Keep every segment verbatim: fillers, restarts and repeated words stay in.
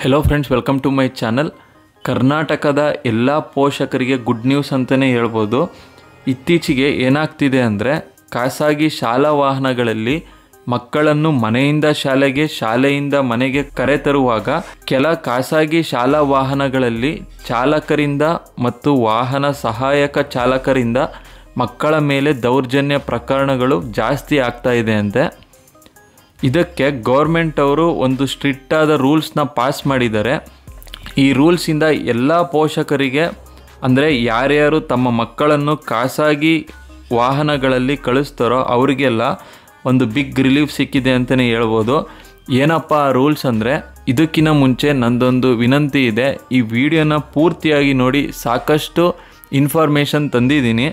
Hello friends, welcome to my channel. ಕರ್ನಾಟಕದ ಎಲ್ಲ ಪೋಷಕರಿಗೆ ಗುಡ್ ನ್ಯೂಸ್ ಅಂತಲೇ ಹೇಳ್ಬೋದು. ಇತ್ತೀಚೆಗೆ ಏನಾಗ್ತಿದೆ ಅಂದರೆ, ಖಾಸಗಿ ಶಾಲಾ ವಾಹನಗಳಲ್ಲಿ ಮಕ್ಕಳನ್ನು ಮನೆಯಿಂದ ಶಾಲೆಗೆ, ಶಾಲೆಯಿಂದ ಮನೆಗೆ ಕರೆತರುವಾಗ ಕೆಲ ಖಾಸಗಿ ಶಾಲಾ ವಾಹನಗಳಲ್ಲಿ ಚಾಲಕರಿಂದ ಮತ್ತು ವಾಹನ ಸಹಾಯಕ ಚಾಲಕರಿಂದ ಮಕ್ಕಳ ಮೇಲೆ ದೌರ್ಜನ್ಯ ಪ್ರಕರಣಗಳು ಜಾಸ್ತಿ ಆಗ್ತಾ ಇದೆ ಅಂತೆ. ಇದಕ್ಕೆ ಗೌರ್ಮೆಂಟ್ ಅವರು ಒಂದು ಸ್ಟ್ರಿಕ್ಟ್ ಆದ ರೂಲ್ಸ್ನ ಪಾಸ್ ಮಾಡಿದ್ದಾರೆ. ಈ ರೂಲ್ಸಿಂದ ಎಲ್ಲ ಪೋಷಕರಿಗೆ, ಅಂದರೆ ಯಾರ್ಯಾರು ತಮ್ಮ ಮಕ್ಕಳನ್ನು ಖಾಸಗಿ ವಾಹನಗಳಲ್ಲಿ ಕಳಿಸ್ತಾರೋ ಅವರಿಗೆಲ್ಲ ಒಂದು ಬಿಗ್ ರಿಲೀಫ್ ಸಿಕ್ಕಿದೆ ಅಂತಲೇ ಹೇಳ್ಬೋದು. ಏನಪ್ಪ ಆ ರೂಲ್ಸ್ ಅಂದರೆ, ಇದಕ್ಕಿಂತ ಮುಂಚೆ ನಂದೊಂದು ವಿನಂತಿ ಇದೆ. ಈ ವಿಡಿಯೋನ ಪೂರ್ತಿಯಾಗಿ ನೋಡಿ, ಸಾಕಷ್ಟು ಇನ್ಫಾರ್ಮೇಷನ್ ತಂದಿದ್ದೀನಿ.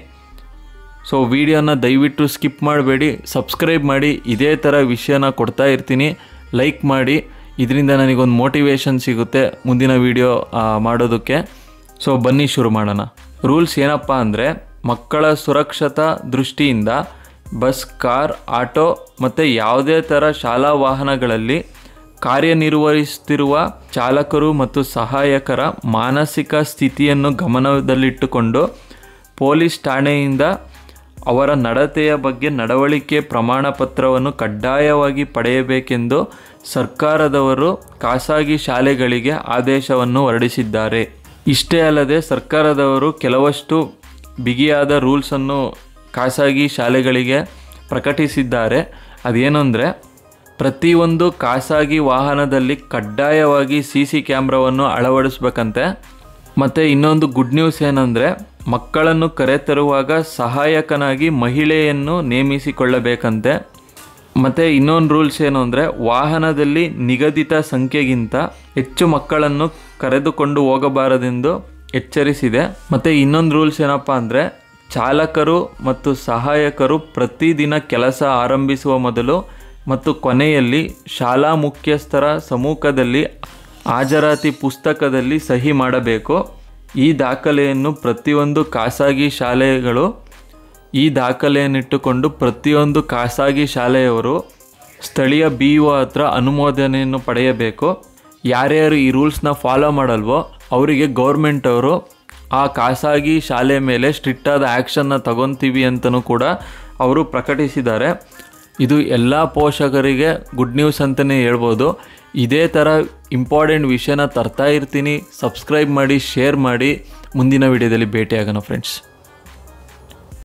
ಸೊ ವಿಡಿಯೋನ ದಯವಿಟ್ಟು ಸ್ಕಿಪ್ ಮಾಡಬೇಡಿ, ಸಬ್ಸ್ಕ್ರೈಬ್ ಮಾಡಿ. ಇದೇ ಥರ ವಿಷಯನ ಕೊಡ್ತಾ ಇರ್ತೀನಿ. ಲೈಕ್ ಮಾಡಿ, ಇದರಿಂದ ನನಗೊಂದು ಮೋಟಿವೇಶನ್ ಸಿಗುತ್ತೆ ಮುಂದಿನ ವಿಡಿಯೋ ಮಾಡೋದಕ್ಕೆ. ಸೊ ಬನ್ನಿ ಶುರು ಮಾಡೋಣ. ರೂಲ್ಸ್ ಏನಪ್ಪ ಅಂದರೆ, ಮಕ್ಕಳ ಸುರಕ್ಷತಾ ದೃಷ್ಟಿಯಿಂದ ಬಸ್, ಕಾರ್, ಆಟೋ ಮತ್ತು ಯಾವುದೇ ಥರ ಶಾಲಾ ವಾಹನಗಳಲ್ಲಿ ಕಾರ್ಯನಿರ್ವಹಿಸುತ್ತಿರುವ ಚಾಲಕರು ಮತ್ತು ಸಹಾಯಕರ ಮಾನಸಿಕ ಸ್ಥಿತಿಯನ್ನು ಗಮನದಲ್ಲಿಟ್ಟುಕೊಂಡು ಪೊಲೀಸ್ ಠಾಣೆಯಿಂದ ಅವರ ನಡತೆಯ ಬಗ್ಗೆ ನಡವಳಿಕೆ ಪ್ರಮಾಣ ಪತ್ರವನ್ನು ಕಡ್ಡಾಯವಾಗಿ ಪಡೆಯಬೇಕೆಂದು ಸರ್ಕಾರದವರು ಖಾಸಗಿ ಶಾಲೆಗಳಿಗೆ ಆದೇಶವನ್ನು ಹೊರಡಿಸಿದ್ದಾರೆ. ಇಷ್ಟೇ ಅಲ್ಲದೆ ಸರ್ಕಾರದವರು ಕೆಲವಷ್ಟು ಬಿಗಿಯಾದ ರೂಲ್ಸನ್ನು ಖಾಸಗಿ ಶಾಲೆಗಳಿಗೆ ಪ್ರಕಟಿಸಿದ್ದಾರೆ. ಅದೇನು ಅಂದರೆ, ಪ್ರತಿಯೊಂದು ಖಾಸಗಿ ವಾಹನದಲ್ಲಿ ಕಡ್ಡಾಯವಾಗಿ ಸಿ ಸಿ ಕ್ಯಾಮ್ರಾವನ್ನು ಅಳವಡಿಸ್ಬೇಕಂತೆ. ಮತ್ತು ಇನ್ನೊಂದು ಗುಡ್ ನ್ಯೂಸ್ ಏನಂದರೆ, ಮಕ್ಕಳನ್ನು ಕರೆತರುವಾಗ ಸಹಾಯಕನಾಗಿ ಮಹಿಳೆಯನ್ನು ನೇಮಿಸಿಕೊಳ್ಳಬೇಕಂತೆ. ಮತ್ತು ಇನ್ನೊಂದು ರೂಲ್ಸ್ ಏನು ಅಂದರೆ, ವಾಹನದಲ್ಲಿ ನಿಗದಿತ ಸಂಖ್ಯೆಗಿಂತ ಹೆಚ್ಚು ಮಕ್ಕಳನ್ನು ಕರೆದುಕೊಂಡು ಹೋಗಬಾರದೆಂದು ಎಚ್ಚರಿಸಿದೆ. ಮತ್ತು ಇನ್ನೊಂದು ರೂಲ್ಸ್ ಏನಪ್ಪ ಅಂದರೆ, ಚಾಲಕರು ಮತ್ತು ಸಹಾಯಕರು ಪ್ರತಿದಿನ ಕೆಲಸ ಆರಂಭಿಸುವ ಮೊದಲು ಮತ್ತು ಕೊನೆಯಲ್ಲಿ ಶಾಲಾ ಮುಖ್ಯಸ್ಥರ ಸಮ್ಮುಖದಲ್ಲಿ ಹಾಜರಾತಿ ಪುಸ್ತಕದಲ್ಲಿ ಸಹಿ ಮಾಡಬೇಕು. ಈ ದಾಖಲೆಯನ್ನು ಪ್ರತಿಯೊಂದು ಖಾಸಗಿ ಶಾಲೆಗಳು ಈ ದಾಖಲೆಯನ್ನಿಟ್ಟುಕೊಂಡು ಪ್ರತಿಯೊಂದು ಖಾಸಗಿ ಶಾಲೆಯವರು ಸ್ಥಳೀಯ ಬಿ ಇ ಒ ಹತ್ರ ಅನುಮೋದನೆಯನ್ನು ಪಡೆಯಬೇಕು. ಯಾರ್ಯಾರು ಈ ರೂಲ್ಸ್ನ ಫಾಲೋ ಮಾಡಲ್ವೋ ಅವರಿಗೆ ಗೌರ್ಮೆಂಟ್ ಅವರು ಆ ಖಾಸಗಿ ಶಾಲೆ ಮೇಲೆ ಸ್ಟ್ರಿಕ್ಟ್ ಆದ ಆ್ಯಕ್ಷನ್ನ ತಗೊತೀವಿ ಅಂತಲೂ ಕೂಡ ಅವರು ಪ್ರಕಟಿಸಿದ್ದಾರೆ. ಇದು ಎಲ್ಲ ಪೋಷಕರಿಗೆ ಗುಡ್ ನ್ಯೂಸ್ ಅಂತಲೇ ಹೇಳ್ಬೋದು. ಇದೇ ಥರ ಇಂಪಾರ್ಟೆಂಟ್ ವಿಷಯನ ತರ್ತಾ ಇರ್ತೀನಿ. ಸಬ್ಸ್ಕ್ರೈಬ್ ಮಾಡಿ, ಶೇರ್ ಮಾಡಿ. ಮುಂದಿನ ವಿಡಿಯೋದಲ್ಲಿ ಭೇಟಿಯಾಗೋಣ ಫ್ರೆಂಡ್ಸ್.